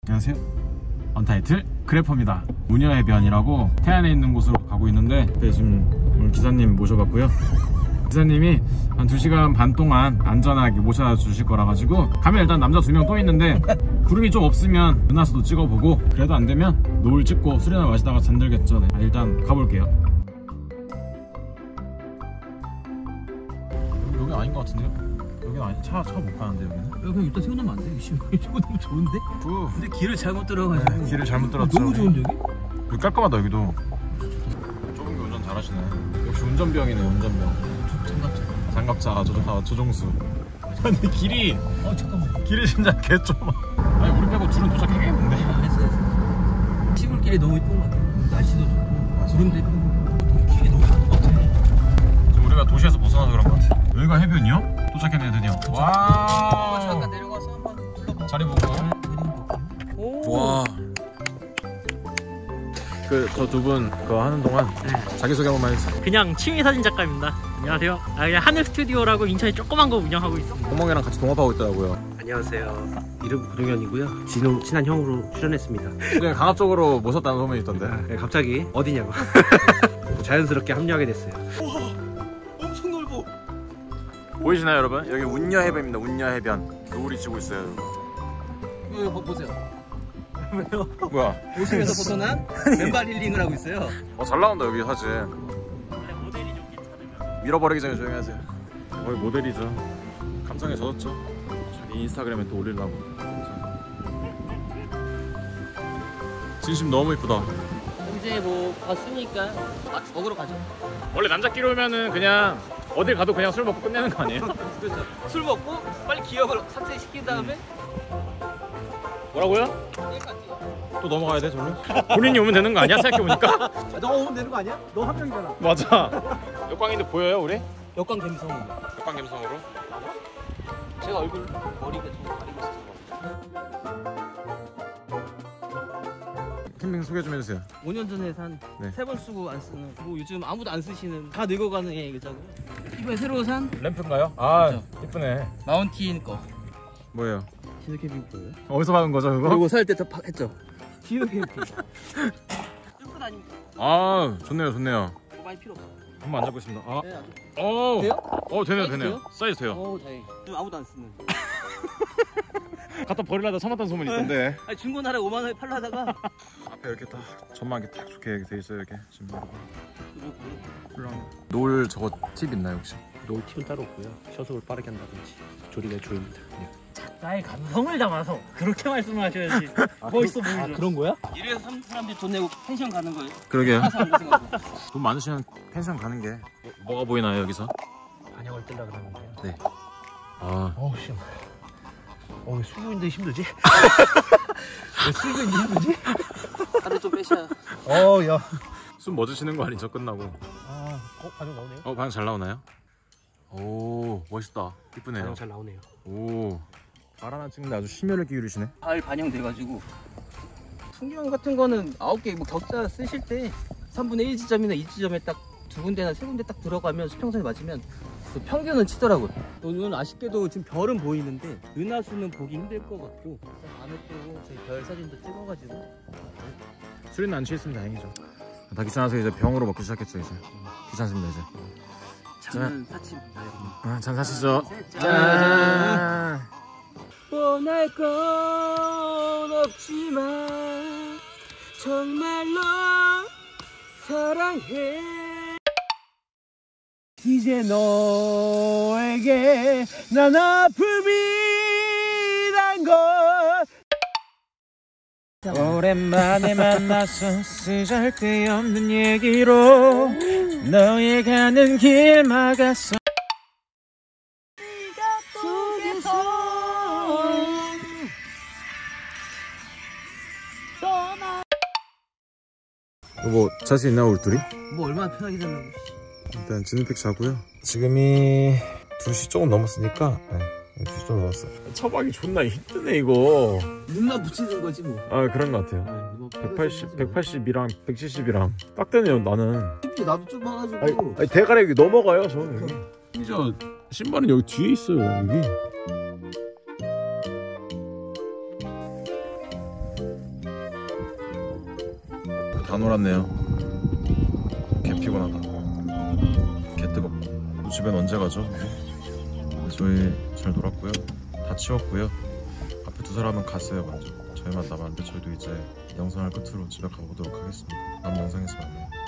안녕하세요. 언타이틀 그래퍼입니다. 운여해변이라고 태안에 있는 곳으로 가고 있는데 지금 오늘 기사님 모셔봤고요. 기사님이 한 2시간 반 동안 안전하게 모셔다 주실 거라 가지고 가면 일단 남자 2명 또 있는데 구름이 좀 없으면 은하수도 찍어보고 그래도 안 되면 노을 찍고 술이나 마시다가 잠들겠죠. 네. 일단 가볼게요. 여기 아닌 것 같은데요? 여기는 아니, 차 못 가는데 여기는? 그냥 일단 세워놓으면 안 돼? 이거 너무 좋은데? 근데 길을 잘못 들어가지고. 길을 잘못 들었죠. 너무 좋은데 여기? 여기 깔끔하다 여기도. 좁은 게 운전 잘하시네. 역시 운전병이네 운전병. 장갑차 조종수. 근데 길이 잠깐만. 길이 진짜 개좁아. 아니 우리 빼고 둘은 도착하겠는데? 했어. 시골길이 너무 이쁜 것 같아. 날씨도 좋고 구름도 예쁘고 길이 너무 좋은 것 같아. 지금 우리가 도시에서 벗어나서 그런 것 같아. 여기가 해변이요? 도착했네 드디어. 와. 잠깐 내려가서 한번 둘러봐. 자리 보고. 와. 저 두 분 그거 하는 동안 자기소개 한 번만 해주세요. 그냥 취미사진 작가입니다. 안녕하세요. 그냥 하늘 스튜디오라고 인천에 조그만 거 운영하고 있습니다. 멍멍이랑 같이 동업하고 있더라고요. 안녕하세요. 이름 구동현이고요. 친한 형으로 출연했습니다. 그냥 강압적으로 모셨다는 소문이 있던데. 네, 갑자기 어디냐고. 자연스럽게 합류하게 됐어요. 엄청 넓어. 보이시나요 여러분? 여기 운여해변입니다. 운여해변. 노을이 지고 있어요. 이거 보세요. 왜요? 뭐야? 오심에서 벗어난 맨발 힐링을 하고 있어요. 잘 나온다 여기 사진. 원래 모델이 좀 괜찮으면 밀어버리기 전에 조용히 하세요. 거의 모델이죠. 감성에 젖었죠. 자기 인스타그램에 또 올리려고. 진심 너무 이쁘다. 이제 뭐 봤으니까 먹으러 가죠. 원래 남자끼리 오면은 그냥 어딜 가도 그냥 술 먹고 끝내는 거 아니에요? 그렇죠. 술 먹고 빨리 기억을 삭제시킨 다음에 뭐라고요? 또 넘어가야 돼 저는? 본인이 오면 되는 거 아니야? 생각해보니까? 너 오면 되는 거 아니야? 너 한 명이잖아. 맞아. 역광인데 보여요 우리? 역광 갬성으로. 역광 감성으로? 제가 얼굴 머리가 좀 가리고 있어서 캠핑 소개 좀 해주세요. 5년 전에 산 네. 3번 쓰고 안 쓰는 뭐 요즘 아무도 안 쓰시는 다 늙어가는 애이잖아요. 이번에 새로 산 램프인가요? 아 그렇죠. 이쁘네. 마운틴 거 뭐예요? 디너 캠핑 거예요. 어디서 받은 거죠 그거? 그리고 살 때 다 했죠. 디너 캠핑 끌고 다닙니다. 아 좋네요 좋네요. 뭐 많이 필요 없어. 한번 앉아보겠습니다. 아. 네, 아주. 오. 돼요? 되네요 사이즈 되네요. 돼요? 사이즈 돼요. 오 다행. 요즘 아무도 안 쓰는. 갖다 버리려다 참았다는 소문이 있던데. 아니 중고나라에 5만 원에 팔려 하다가 앞에 이렇게 딱 전망이 딱 좋게 돼 있어요 이렇게 지금. 노을 저거 팁 있나요 혹시? 노을 팁은 따로 없고요. 셔석을 빠르게 한다든지 조리가 조입니다. 나의 감성을 담아서 그렇게 말씀하셔야지. 멋있어 보이죠. 그런 거야? 이래서 사람들이 돈 내고 펜션 가는 거예요. 그러게요. 사람들 생각으로. 돈 많으시면 펜션 가는 게 뭐가 보이나요 여기서? 반영을 뜨려 그러는데요. 네. 아 어우 씨. 왜 술인데 힘들지? 왜 술인데 힘들지? 살을 좀 빼셔야. 야. 숨 멎으시는 거 아니죠 끝나고? 반영 나오네요. 반응 잘 나오나요? 오 멋있다. 이쁘네요. 반영 잘 나오네요. 오. 발 하나 찍는데 아주 심혈을 기울이시네. 잘 반영돼가지고 풍경 같은 거는 9개 뭐 격자 쓰실 때 3분의 1 지점이나 2 지점에 딱 2군데나 3군데 딱 들어가면 수평선이 맞으면 그 평균은 치더라고요. 오늘 아쉽게도 지금 별은 보이는데 은하수는 보기 힘들 것 같고 다음에 또 저희 별 사진도 찍어가지고 술이는 안 취했으면 다행이죠. 다 귀찮아서 이제 병으로 먹기 시작했죠 이제. 귀찮습니다 이제. 장은 사침. 잔 사시죠. 짠. 원할 건 없지만 정말로 사랑해. 이제 너에게 난 아픔이란 걸. 오랜만에 만나서 쓰잘데없는 얘기로 너의 가는 길 막았어. 뭐 잘 수 있나요 우리 둘이? 뭐 얼마나 편하게 되려고. 일단 진흙팩 자고요. 지금이 2시 조금 넘었으니까 2시 좀 넘었어. 처박이 존나 힘드네 이거. 눈만 붙이는 거지 뭐. 아 그런 것 같아요. 180이랑 170이랑 딱 되네요 나는. 쉽지 나도 좀 와가지고. 아니 대가리 여기 넘어가요 저는 여기. 심지어 신발은 여기 뒤에 있어요 여기. 다 놀았네요. 개 피곤하다. 개 뜨겁고. 또 집엔 언제 가죠? 저희 잘 놀았고요. 다 치웠고요. 앞에 두 사람은 갔어요 먼저. 저희만 남았는데 저희도 이제 영상을 끝으로 집에 가보도록 하겠습니다. 다음 영상에서 만나요.